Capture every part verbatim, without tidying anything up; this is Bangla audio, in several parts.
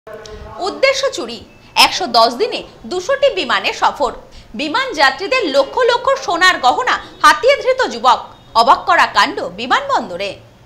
উদ্দেশ্য চুরি, একশো দশ দিনে দুশোটি বিমানে সফর। বিমান যাত্রীদের লক্ষ লক্ষ সোনার গহনা হাতিয়ে ধৃত যুবক। অবাক করা কাণ্ড বিমানবন্দরে।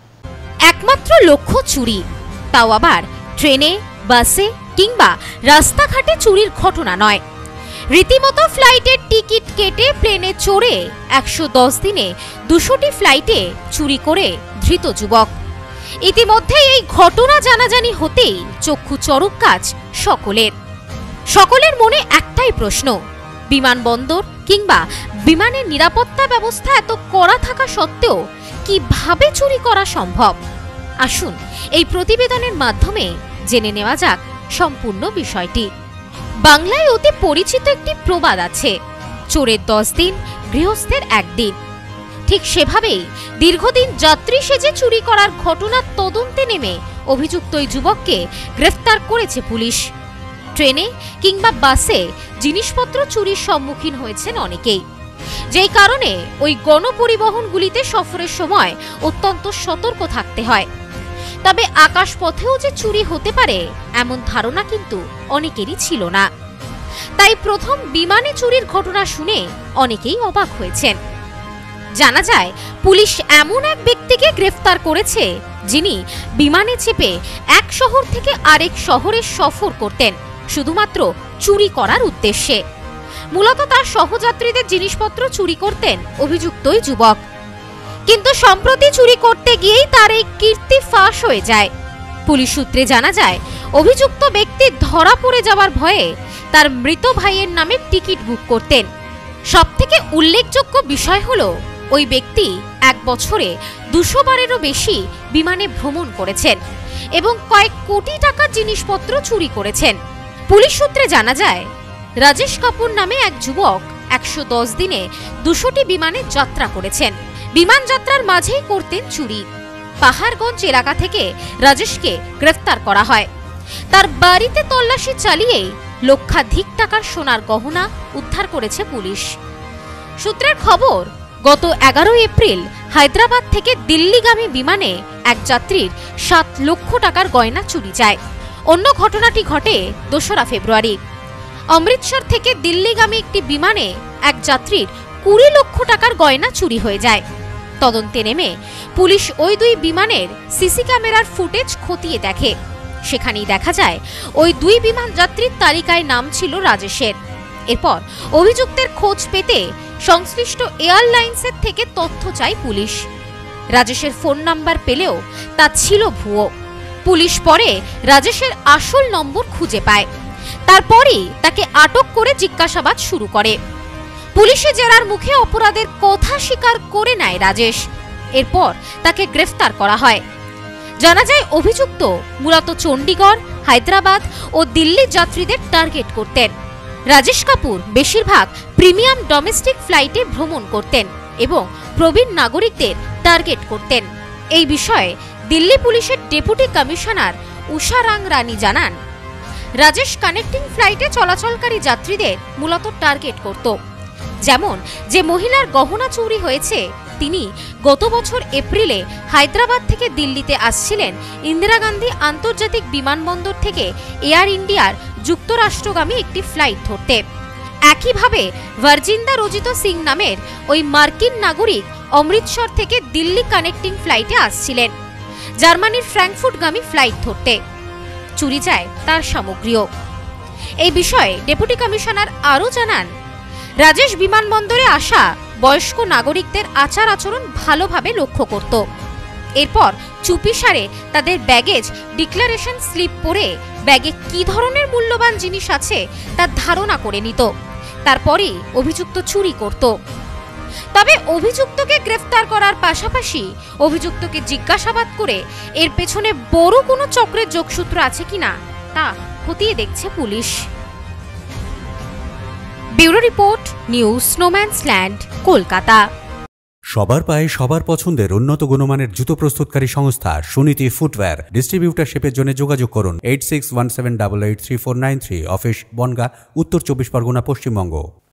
একমাত্র লক্ষ্য চুরি, তাও আবার ট্রেনে, বাসে কিংবা রাস্তাঘাটে চুরির ঘটনা নয়। রীতিমতো ফ্লাইটের টিকিট কেটে প্লেনে চড়ে একশো দশ দিনে দুশোটি ফ্লাইটে চুরি করে ধৃত যুবক। ইতিমধ্যে এই ঘটনা জানাজানি হতেই চক্ষু চড়ক কাজ সকলের। সকলের মনে একটাই প্রশ্ন, বিমানবন্দর কিংবা বিমানের নিরাপত্তা ব্যবস্থা এত কড়া থাকা সত্ত্বেও কিভাবে চুরি করা সম্ভব? আসুন এই প্রতিবেদনের মাধ্যমে জেনে নেওয়া যাক সম্পূর্ণ বিষয়টি। বাংলায় অতি পরিচিত একটি প্রবাদ আছে, চোরের দশ দিন, গৃহস্থের একদিন। ঠিক সেভাবেই দীর্ঘদিন যাত্রী সেজে চুরি করার ঘটনার তদন্তে নেমে অভিযুক্ত ওই যুবককে গ্রেফতার করেছে পুলিশ। ট্রেনে কিংবা বাসে জিনিসপত্র চুরির সম্মুখীন হয়েছেন অনেকেই, যেই কারণে ওই গণপরিবহনগুলিতে সফরের সময় অত্যন্ত সতর্ক থাকতে হয়। তবে আকাশপথেও যে চুরি হতে পারে এমন ধারণা কিন্তু অনেকেরই ছিল না। তাই প্রথম বিমানে চুরির ঘটনা শুনে অনেকেই অবাক হয়েছেন। জানা যায়, পুলিশ এমন এক ব্যক্তিকে গ্রেফতার করেছে যিনি বিমানে চেপে এক শহর থেকে আরেক শহরে সফর করতেন শুধুমাত্র চুরি করার উদ্দেশ্যে। মূলত তার সহযাত্রীদের জিনিসপত্র চুরি করতেন অভিযুক্ত ওই যুবক। কিন্তু সম্প্রতি চুরি করতে গিয়েই তার এই কীর্তি ফাঁস হয়ে যায়। পুলিশ সূত্রে জানা যায়, অভিযুক্ত ব্যক্তি ধরা পড়ে যাওয়ার ভয়ে তার মৃত ভাইয়ের নামে টিকিট বুক করতেন। সবথেকে উল্লেখযোগ্য বিষয় হলো, ওই ব্যক্তি এক বছরে দুশো বারেরও বেশি বিমানে ভ্রমণ করেছেন এবং কয়েক কোটি টাকার জিনিসপত্র চুরি করেছেন। পুলিশ সূত্রে জানা যায়, রাজেশ কাপুর নামে এক যুবক একশো দশ দিনে দুশোটি বিমানে যাত্রা করেছেন। বিমান যাত্রার মাঝেই করতেন চুরি। পাহাড়গঞ্জ এলাকা থেকে রাজেশকে গ্রেফতার করা হয়। তার বাড়িতে তল্লাশি চালিয়েই লক্ষাধিক টাকার সোনার গহনা উদ্ধার করেছে পুলিশ। সূত্রের খবর, গত এগারোই এপ্রিল হায়দ্রাবাদ থেকে দিল্লিগামী বিমানে এক যাত্রীর সাত লক্ষ টাকার গয়না চুরি যায়। অন্য ঘটনাটি ঘটে দোসরা ফেব্রুয়ারি। অমৃতসর থেকে দিল্লিগামী একটি বিমানে এক যাত্রীর কুড়ি লক্ষ টাকার গয়না চুরি হয়ে যায়। তদন্তে নেমে পুলিশ ওই দুই বিমানের সিসি ক্যামেরার ফুটেজ খতিয়ে দেখে। সেখানেই দেখা যায়, ওই দুই বিমান যাত্রীর তালিকায় নাম ছিল রাজেশের। এরপর অভিযুক্তের খোঁজ পেতে সংশ্লিষ্ট এয়ারলাইন্সের থেকে তথ্য চায় পুলিশ। রাজেশের ফোন নাম্বার পেলেও তা ছিল ভুয়ো। পুলিশ পরে রাজেশের আসল নম্বর খুঁজে পায়। তারপরই তাকে আটক করে জিজ্ঞাসাবাদ শুরু করে। পুলিশে জেরার মুখে অপরাধের কথা স্বীকার করে নেয় রাজেশ। এরপর তাকে গ্রেফতার করা হয়। জানা যায়, অভিযুক্ত মূলত চণ্ডীগড়, হায়দ্রাবাদ ও দিল্লির যাত্রীদের টার্গেট করতেন। রাজেশ কাপুর বেশিরভাগ প্রিমিয়াম ডোমেস্টিক ফ্লাইটে ভ্রমণ করতেন এবং প্রবীণ নাগরিকদের টার্গেট করতেন। এই বিষয়ে দিল্লি পুলিশের ডেপুটি কমিশনার উষা রাং রানী জানান, রাজেশ কানেক্টিং ফ্লাইটে চলাচলকারী যাত্রীদের মূলত টার্গেট করত। যেমন, যে মহিলার গহনা চুরি হয়েছে তিনি গত বছর এপ্রিলে হায়দ্রাবাদ থেকে দিল্লিতে আসছিলেন ইন্দিরা গান্ধী আন্তর্জাতিক বিমানবন্দর থেকে এয়ার ইন্ডিয়ার যুক্তরাষ্ট্রগামী একটি ফ্লাইট ধরতে। একইভাবে ভার্জিন্দা রজিত সিং নামের ওই মার্কিন নাগরিক অমৃতসর থেকে দিল্লি কানেক্টিং ফ্লাইটে আসছিলেন জার্মানির ফ্র্যাঙ্কফুর্টগামী ফ্লাইট ধরতে। চুরি যায় তার সামগ্রীও। এই বিষয়ে ডেপুটি কমিশনার আরও জানান, রাজেশ বিমানবন্দরে আসা বয়স্ক নাগরিকদের আচার আচরণ ভালোভাবে লক্ষ্য করত। এরপর চুপিসারে তাদের ব্যাগেজ ডিক্লারেশন স্লিপ পড়ে ব্যাগে কি ধরনের মূল্যবান জিনিস আছে তার ধারণা করে নিত। তারপরে অভিযুক্ত চুরি করত। তবে অভিযুক্তকে গ্রেফতার করার পাশাপাশি অভিযুক্তকে জিজ্ঞাসাবাদ করে এর পেছনে বড় কোনো চক্রের যোগসূত্র আছে কিনা তা খতিয়ে দেখছে পুলিশ। ব্যুরো রিপোর্ট, নিউজ স্নোম্যান্সল্যান্ড, কলকাতা। সবার পায়ে সবার পছন্দের উন্নত গুণমানের জুতো প্রস্তুতকারী সংস্থা সুনীতি ফুটওয়্যার ডিস্ট্রিবিউটারশিপের জন্য যোগাযোগ করুন eight six one seven double eight three four nine three, office Bangaon, Uttar Chabbish Pargana, Paschimbanga.